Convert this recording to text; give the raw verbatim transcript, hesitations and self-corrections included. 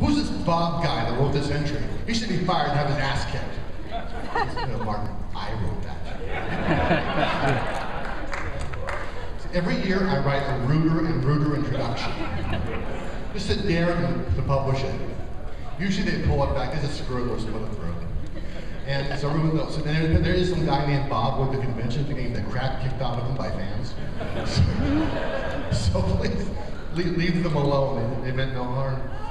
who's this Bob guy that wrote this entry? He should be fired and have his ass kicked. You know, Mark, I wrote that. So every year I write a ruder and ruder introduction. Just to dare them to publish it. Usually they pull it back, there's a screw or split it through. And so, everyone, so there, there is some guy named Bob with the convention getting the crap kicked out of him by fans. So, so please leave, leave them alone, they, they meant no harm.